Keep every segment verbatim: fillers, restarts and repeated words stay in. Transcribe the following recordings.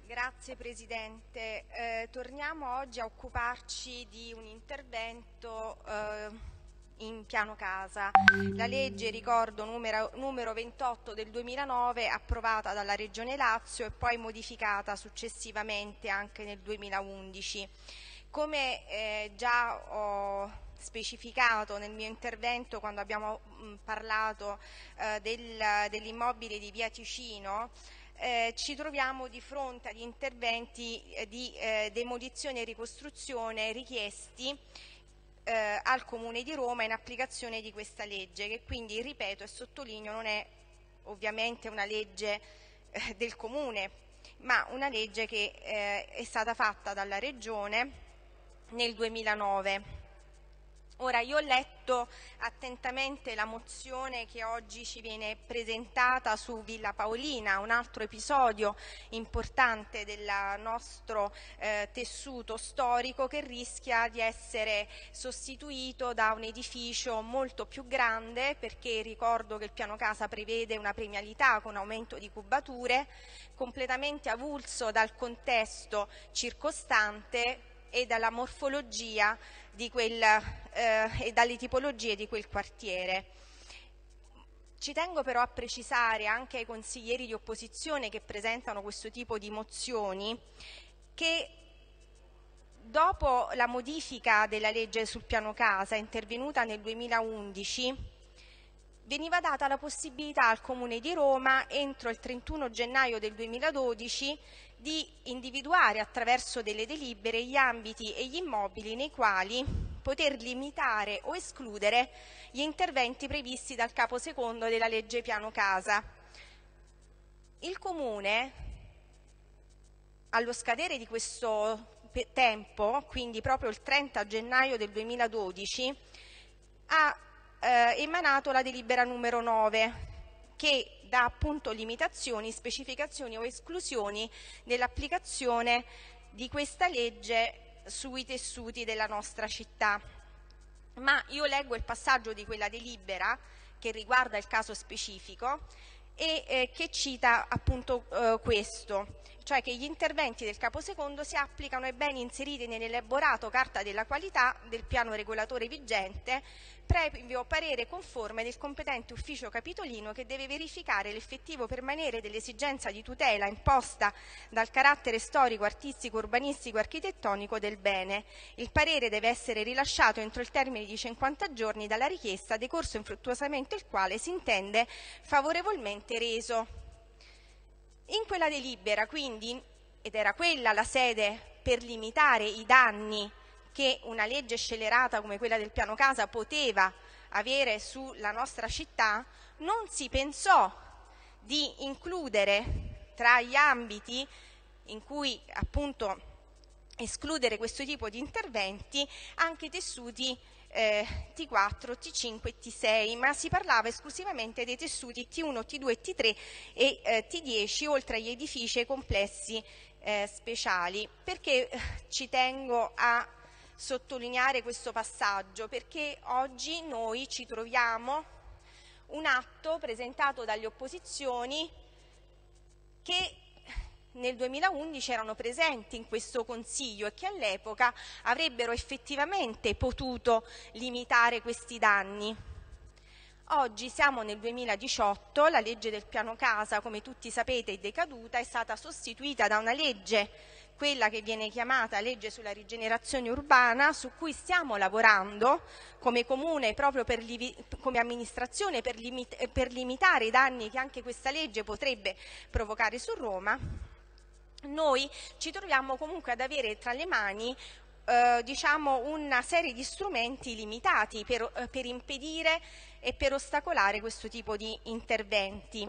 Grazie Presidente. Eh, torniamo oggi a occuparci di un intervento eh, in piano casa. La legge, ricordo, numero, numero ventotto del duemilanove, approvata dalla Regione Lazio e poi modificata successivamente anche nel duemilaundici. Come eh, già ho specificato nel mio intervento quando abbiamo mh, parlato eh, del, dell'immobile di Via Ticino, Eh, ci troviamo di fronte agli interventi eh, di eh, demolizione e ricostruzione richiesti eh, al Comune di Roma in applicazione di questa legge, che quindi, ripeto e sottolineo, non è ovviamente una legge eh, del Comune, ma una legge che eh, è stata fatta dalla Regione nel duemilanove. Ora, io ho letto attentamente la mozione che oggi ci viene presentata su Villa Paolina, un altro episodio importante del nostro eh, tessuto storico che rischia di essere sostituito da un edificio molto più grande, perché ricordo che il piano casa prevede una premialità con aumento di cubature, completamente avulso dal contesto circostante e dalla morfologia di quel, eh, e dalle tipologie di quel quartiere. Ci tengo però a precisare anche ai consiglieri di opposizione che presentano questo tipo di mozioni che dopo la modifica della legge sul piano casa intervenuta nel duemilaundici veniva data la possibilità al Comune di Roma entro il trentuno gennaio del duemiladodici di individuare attraverso delle delibere gli ambiti e gli immobili nei quali poter limitare o escludere gli interventi previsti dal capo secondo della legge piano casa. Il Comune, allo scadere di questo tempo, quindi proprio il trenta gennaio del duemiladodici, ha eh, emanato la delibera numero nove, che dà appunto limitazioni, specificazioni o esclusioni nell'applicazione di questa legge sui tessuti della nostra città. Ma io leggo il passaggio di quella delibera che riguarda il caso specifico e eh, che cita appunto eh, questo, cioè che gli interventi del capo secondo si applicano ai beni inseriti nell'elaborato carta della qualità del piano regolatore vigente, previo parere conforme del competente ufficio capitolino, che deve verificare l'effettivo permanere dell'esigenza di tutela imposta dal carattere storico, artistico, urbanistico, architettonico del bene. Il parere deve essere rilasciato entro il termine di cinquanta giorni dalla richiesta, decorso infruttuosamente il quale si intende favorevolmente reso. In quella delibera, quindi, ed era quella la sede per limitare i danni che una legge scellerata come quella del piano casa poteva avere sulla nostra città, non si pensò di includere tra gli ambiti in cui appunto escludere questo tipo di interventi anche i tessuti eh, T quattro, T cinque e T sei, ma si parlava esclusivamente dei tessuti T uno, T due, T tre e eh, T dieci, oltre agli edifici e complessi eh, speciali. Perché eh, ci tengo a sottolineare questo passaggio? Perché oggi noi ci troviamo un atto presentato dalle opposizioni che nel duemilaundici erano presenti in questo Consiglio e che all'epoca avrebbero effettivamente potuto limitare questi danni. Oggi siamo nel duemiladiciotto, la legge del piano casa, come tutti sapete, è decaduta, è stata sostituita da una legge, quella che viene chiamata legge sulla rigenerazione urbana, su cui stiamo lavorando come Comune, proprio per come amministrazione, per, limit per limitare i danni che anche questa legge potrebbe provocare su Roma. Noi ci troviamo comunque ad avere tra le mani eh, diciamo una serie di strumenti limitati per, eh, per impedire e per ostacolare questo tipo di interventi.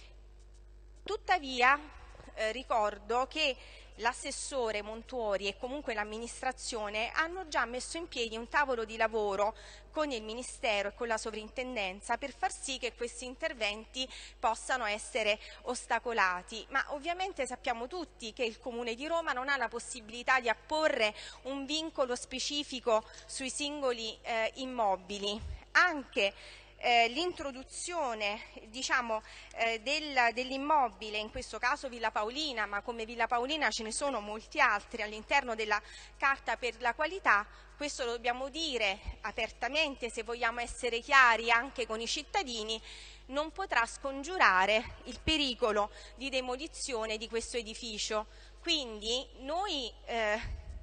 Tuttavia eh, ricordo che l'assessore Montuori e comunque l'amministrazione hanno già messo in piedi un tavolo di lavoro con il Ministero e con la Sovrintendenza per far sì che questi interventi possano essere ostacolati. Ma ovviamente sappiamo tutti che il Comune di Roma non ha la possibilità di apporre un vincolo specifico sui singoli eh, immobili. Anche eh, l'introduzione, diciamo, eh, del, dell'immobile, in questo caso Villa Paolina, ma come Villa Paolina ce ne sono molti altri all'interno della Carta per la qualità. Questo lo dobbiamo dire apertamente, se vogliamo essere chiari anche con i cittadini, non potrà scongiurare il pericolo di demolizione di questo edificio. Quindi noi eh,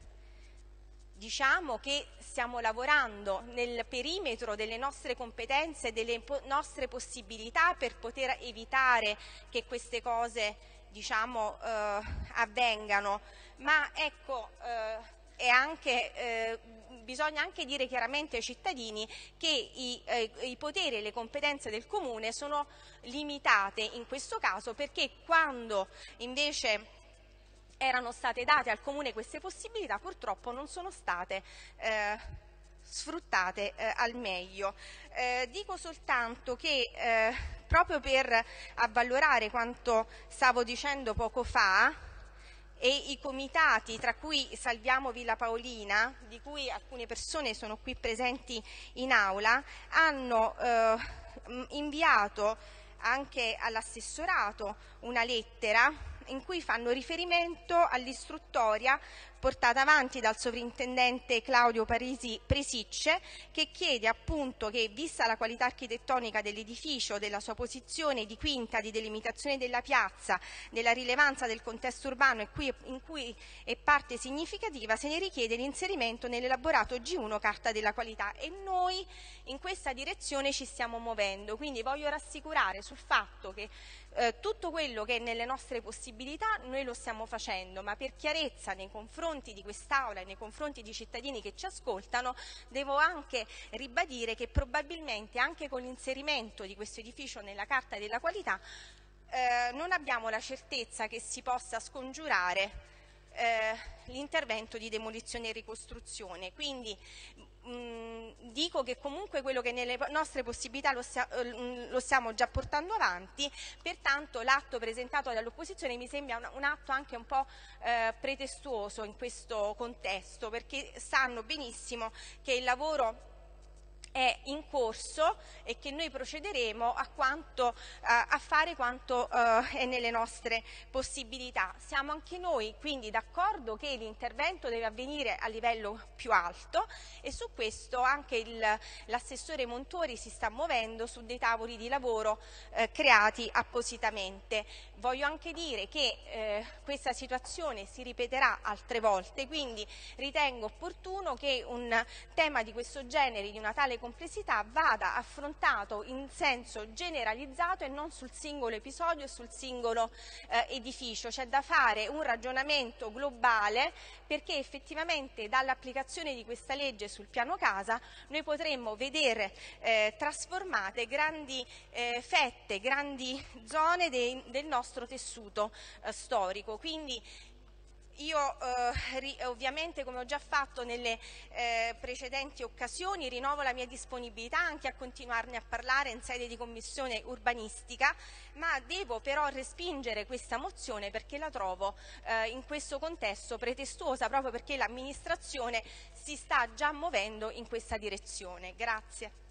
diciamo che stiamo lavorando nel perimetro delle nostre competenze e delle po- nostre possibilità per poter evitare che queste cose, diciamo, eh, avvengano, ma ecco, eh, è anche, eh, bisogna anche dire chiaramente ai cittadini che i, eh, i poteri e le competenze del Comune sono limitate in questo caso, perché quando invece erano state date al Comune queste possibilità, purtroppo non sono state eh, sfruttate eh, al meglio. Eh, dico soltanto che eh, proprio per avvalorare quanto stavo dicendo poco fa, e i comitati, tra cui Salviamo Villa Paolina, di cui alcune persone sono qui presenti in aula, hanno eh, inviato anche all'assessorato una lettera in cui fanno riferimento all'istruttoria portata avanti dal sovrintendente Claudio Parisi, Presicce, che chiede appunto che, vista la qualità architettonica dell'edificio, della sua posizione di quinta, di delimitazione della piazza, della rilevanza del contesto urbano e qui, in cui è parte significativa, se ne richiede l'inserimento nell'elaborato G uno Carta della Qualità, e noi in questa direzione ci stiamo muovendo. Quindi voglio rassicurare sul fatto che eh, tutto quello che è nelle nostre possibilità noi lo stiamo facendo, ma per chiarezza nei confronti di quest'Aula e nei confronti di cittadini che ci ascoltano, devo anche ribadire che probabilmente anche con l'inserimento di questo edificio nella Carta della Qualità eh, non abbiamo la certezza che si possa scongiurare eh, l'intervento di demolizione e ricostruzione. Quindi mh, dico che comunque quello che nelle nostre possibilità lo, stia, eh, lo stiamo già portando avanti, pertanto l'atto presentato dall'opposizione mi sembra un, un atto anche un po' eh, pretestuoso in questo contesto, perché sanno benissimo che il lavoro è in corso e che noi procederemo a, quanto, uh, a fare quanto uh, è nelle nostre possibilità. Siamo anche noi quindi d'accordo che l'intervento deve avvenire a livello più alto, e su questo anche l'assessore Montori si sta muovendo su dei tavoli di lavoro eh, creati appositamente. Voglio anche dire che eh, questa situazione si ripeterà altre volte, quindi ritengo opportuno che un tema di questo genere, di una tale complessità, vada affrontato in senso generalizzato e non sul singolo episodio e sul singolo eh, edificio. C'è da fare un ragionamento globale, perché effettivamente dall'applicazione di questa legge sul piano casa noi potremmo vedere eh, trasformate grandi eh, fette, grandi zone dei, del nostro tessuto eh, storico. Quindi io eh, ri, ovviamente, come ho già fatto nelle eh, precedenti occasioni, rinnovo la mia disponibilità anche a continuarne a parlare in sede di commissione urbanistica, ma devo però respingere questa mozione perché la trovo eh, in questo contesto pretestuosa, proprio perché l'amministrazione si sta già muovendo in questa direzione. Grazie.